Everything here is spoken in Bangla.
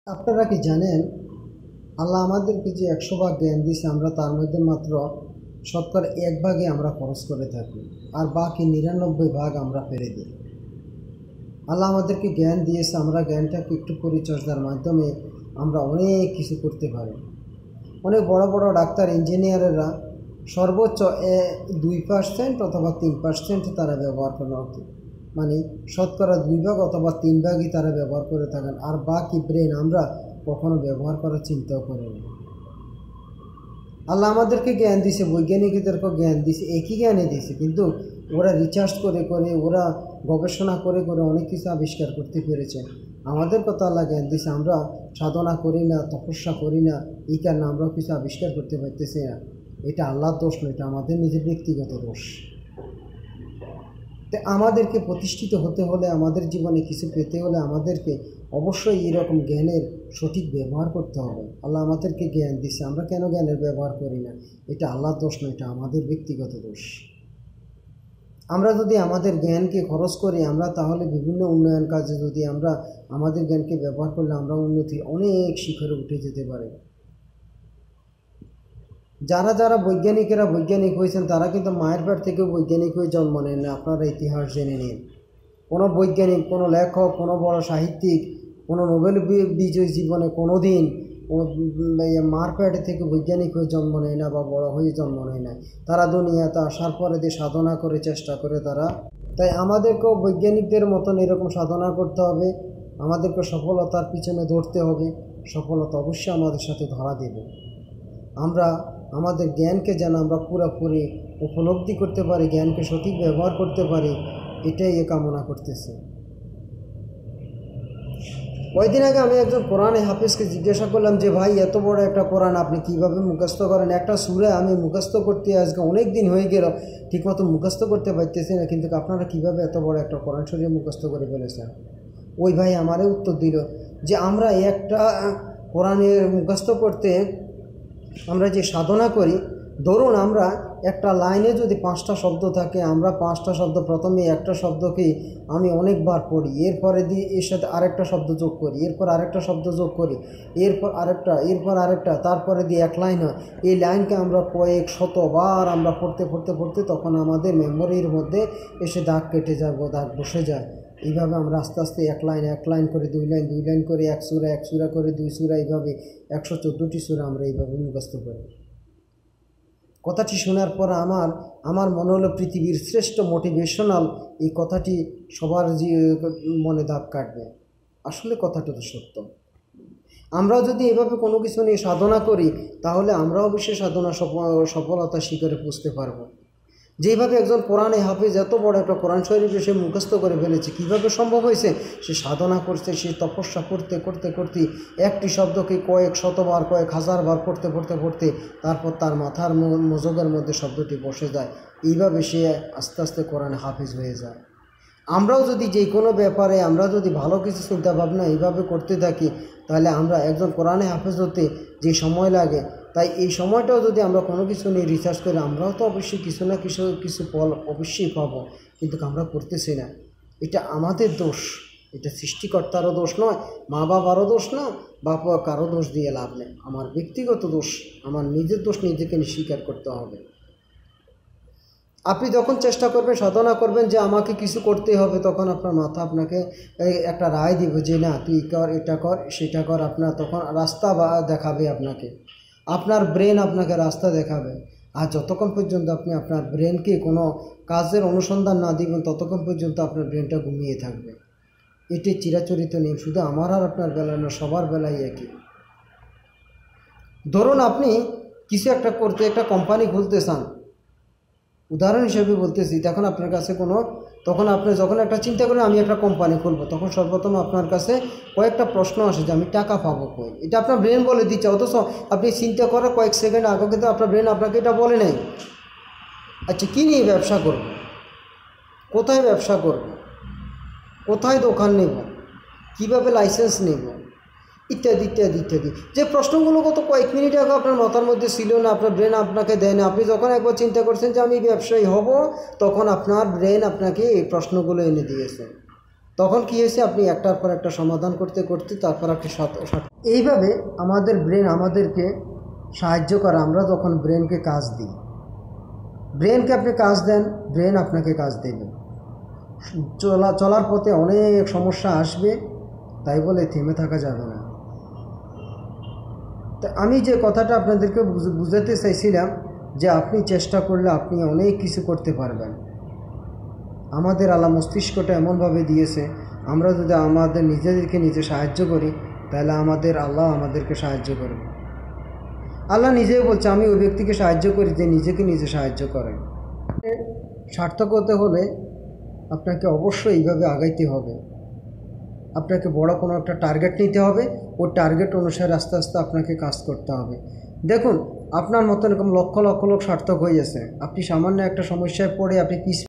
আপনারা কি জানেন আল্লাহ আমাদেরকে যে 100 ভাগ জ্ঞান দিয়েছে আমরা তার মধ্যে মাত্র শতকরা 1 ভাগই আমরা খরচ করে থাকি, আর বাকি 99 ভাগ আমরা ফেলে দিই। আল্লাহ আমাদেরকে জ্ঞান দিয়েছে, আমরা জ্ঞানটাকে একটু পরিচর্যার মাধ্যমে আমরা অনেক কিছু করতে পারি। অনেক বড় বড় ডাক্তার ইঞ্জিনিয়ারেরা সর্বোচ্চ 2% অথবা 3% তারা ব্যবহার করেন, মানে শতকরা 2 ভাগ অথবা 3 ভাগই তারা ব্যবহার করে থাকেন, আর বাকি ব্রেন আমরা কখনো ব্যবহার করার চিন্তাও করি না। আল্লাহ আমাদেরকে জ্ঞান দিয়েছে, বৈজ্ঞানিকদেরকেও জ্ঞান দিয়েছে, একই জ্ঞানে দিয়েছে, কিন্তু ওরা রিসার্চ করে করে ওরা গবেষণা করে করে অনেক কিছু আবিষ্কার করতে পেরেছে। আমাদের কথা আল্লাহ জ্ঞান দিয়েছে, আমরা সাধনা করি না, তপস্যা করি না, এই কারণে আমরাও কিছু আবিষ্কার করতে পারতেছি না। এটা আল্লাহর দোষ নয়, এটা আমাদের নিজের ব্যক্তিগত দোষ। তো আমাদেরকে প্রতিষ্ঠিত হতে হলে, আমাদের জীবনে কিছু পেতে হলে আমাদেরকে অবশ্যই এরকম জ্ঞানের সঠিক ব্যবহার করতে হবে। আল্লাহ আমাদেরকে জ্ঞান দিচ্ছে, আমরা কেন জ্ঞানের ব্যবহার করি না? এটা আল্লাহর দোষ নয়, এটা আমাদের ব্যক্তিগত দোষ। আমরা যদি আমাদের জ্ঞানকে খরচ করি, আমরা তাহলে বিভিন্ন উন্নয়ন কাজে যদি আমরা আমাদের জ্ঞানকে ব্যবহার করলে আমরা উন্নতি অনেক শিখরে উঠে যেতে পারি। যারা যারা বৈজ্ঞানিক হয়েছেন তারা কিন্তু মায়ের পেট থেকেও বৈজ্ঞানিক হয়ে জন্ম নেন না। আপনারা ইতিহাস জেনে নিন, কোনো বৈজ্ঞানিক, কোনো লেখক, কোনো বড় সাহিত্যিক, কোনো নোবেল বিজয়ী জীবনে কোনো দিন মার পেট থেকে বৈজ্ঞানিক হয়ে জন্ম নেয় না বা বড় হয়ে জন্ম নেয় না। তারা দুনিয়াতে আসার পরে দিয়ে সাধনা করে, চেষ্টা করে তারা। তাই আমাদেরকেও বৈজ্ঞানিকদের মতন এরকম সাধনা করতে হবে, আমাদেরকে সফলতার পিছনে দৌড়তে হবে। সফলতা অবশ্যই আমাদের সাথে ধরা দেবে। আমরা আমাদের জ্ঞানকে যেন আমরা পুরোপুরি উপলব্ধি করতে পারি, জ্ঞানকে সঠিক ব্যবহার করতে পারি, এটাই কামনা করতেছি। কয়েকদিন আগে আমি একজন কোরআনে হাফেজকে জিজ্ঞাসা করলাম যে ভাই, এত বড় একটা কোরআন আপনি কীভাবে মুখস্থ করেন? একটা সূরা আমি মুখস্থ করতে আজকে অনেক দিন হয়ে গেল, ঠিকমতো মুখস্থ করতে পারতেছি না, কিন্তু আপনারা কীভাবে এত বড় একটা কোরআন শরীফ মুখস্থ করে ফেলেছেন? ওই ভাই আমারে উত্তর দিল যে আমরা একটা কোরআনের মুখস্থ করতে আমরা যে সাধনা করি, ধরুন আমরা একটা লাইনে যদি 5টা শব্দ থাকে, আমরা 5টা শব্দ, প্রথমে একটা শব্দকেই আমি অনেকবার পড়ি, এরপরে দিয়ে এর সাথে আরেকটা শব্দ যোগ করি, এরপর আরেকটা শব্দ যোগ করি, এরপর আরেকটা, তারপরে দিয়ে এক লাইন হয়। এই লাইনকে আমরা কয়েক শতবার আমরা পড়তে তখন আমাদের মেমোরির মধ্যে এসে দাগ কেটে যায়, দাগ বসে যায়। এইভাবে আমরা আস্তে আস্তে এক লাইন করে 2 লাইন করে 1 সূরা করে 2 সূরা, এইভাবে 114টি সূরা আমরা এইভাবে মুখস্থ করি। কথাটি শোনার পর আমার মনে হলো পৃথিবীর শ্রেষ্ঠ মোটিভেশনাল এই কথাটি সবার মনে দাগ কাটবে। আসলে কথাটা তো সত্য। আমরাও যদি এভাবে কোনো কিছু নিয়ে সাধনা করি, তাহলে আমরাও অবশ্যই সফলতা শিখরে পৌঁছতে পারবো। যেভাবে একজন কোরআনে হাফেজ এত বড় একটা কোরআন শরীফ সে মুখস্থ করে ফেলেছে, কীভাবে সম্ভব হয়েছে? সে সাধনা করছে, সে তপস্যা করতে একটি শব্দকে কয়েক শতবার, কয়েক হাজারবার পড়তে তারপর তার মাথার মগজের মধ্যে শব্দটি বসে যায়। এইভাবে সে আস্তে আস্তে কোরআনে হাফেজ হয়ে যায়। আমরাও যদি যে কোনো ব্যাপারে আমরা যদি ভালো কিছু চিন্তা ভাবনা এইভাবে করতে থাকি, তাহলে আমরা একজন কোরআনে হাফেজ হতে যে সময় লাগে, তাই এই সময়টাও যদি আমরা কোনো কিছু নিয়ে রিসার্চ করি, আমরাও তো অবশ্যই কিছু না কিছু ফল অবশ্যই পাবো, কিন্তু আমরা করতেছি না। এটা আমাদের দোষ, এটা সৃষ্টিকর্তারও দোষ নয়, মা বাবারও দোষ না, বাবা কারো দোষ দিয়ে লাভ নেই। আমার ব্যক্তিগত দোষ, আমার নিজের দোষ নিজেকে স্বীকার করতে হবে। আপনি যখন চেষ্টা করবেন, সাধনা করবেন যে আমাকে কিছু করতে হবে, তখন আপনার মাথা আপনাকে একটা রায় দিবে যে না, তুই কর, এটা কর, সেটা কর। আপনার তখন রাস্তা দেখাবে আপনাকে, আপনার ব্রেন আপনাকে রাস্তা দেখাবে। আর যতক্ষণ পর্যন্ত আপনি আপনার ব্রেনকে কোনো কাজের অনুসন্ধান না দিবেন, ততক্ষণ পর্যন্ত আপনার ব্রেনটা ঘুমিয়ে থাকবে। এটি চিরাচরিত নিয়ম, শুধু আমার আর আপনার বেলায় না, সবার বেলায় একই। ধরুন আপনি কিছু একটা করতে, একটা কোম্পানি খুলতে চান, উদাহরণ হিসেবে বলতেছি। তখন আপনার কাছে তখন আপনি যখন একটা চিন্তা করেন আমি একটা কোম্পানি খুলবো, তখন সর্বপ্রথম আপনার কাছে কয়েকটা প্রশ্ন আসে যে আমি টাকা পাবো কই? এটা আপনার ব্রেন বলে দিচ্ছে, অথচ আপনি চিন্তা করার কয়েক সেকেন্ড আগে কিন্তু আপনার ব্রেন আপনাকে এটা বলে নেই। আচ্ছা, কী নিয়ে ব্যবসা করব, কোথায় ব্যবসা করব, কোথায় দোকান নেব, কীভাবে লাইসেন্স নেব, ইত্যাদি। যে প্রশ্নগুলো গত কয়েক মিনিট আগে আপনার মাথার মধ্যে ছিল না, আপনার ব্রেন আপনাকে দেয় না। আপনি যখন একবার চিন্তা করছেন যে আমি ব্যবসায়ী হব, তখন আপনার ব্রেন আপনাকে এই প্রশ্নগুলো এনে দিয়েছে। তখন কী হয়েছে, আপনি একটার পর একটা সমাধান করতে করতে তারপর আপনি এইভাবে আমাদের ব্রেন আমাদেরকে সাহায্য করে। আমরা যখন ব্রেনকে কাজ দিই, ব্রেনকে আপনি কাজ দেন, ব্রেন আপনাকে কাজ দেবে। চলার পথে অনেক সমস্যা আসবে, তাই বলে থেমে থাকা যাবে না। তা আমি যে কথাটা আপনাদেরকে বুঝাতে চাইছিলাম যে আপনি চেষ্টা করলে আপনি অনেক কিছু করতে পারবেন। আমাদের আল্লাহ মস্তিষ্কটা এমনভাবে দিয়েছে, আমরা যদি আমাদের নিজেদেরকে নিজে সাহায্য করি তাহলে আল্লাহ আমাদেরকে সাহায্য করবে। আল্লাহ নিজেই বলছে, আমি ওই ব্যক্তিকে সাহায্য করি যে নিজেকে নিজে সাহায্য করে। সার্থক হতে হলে আপনাকে অবশ্যই এইভাবে আগাইতে হবে। আপনাকে বড় কোনো একটা টার্গেট নিতে হবে, ওই টার্গেট অনুসারে আস্তে আস্তে আপনাকে কাজ করতে হবে। দেখুন, আপনার মতো এরকম লক্ষ লক্ষ লোক সার্থক হয়ে গেছে, আপনি সামান্য একটা সমস্যায় পড়ে আপনি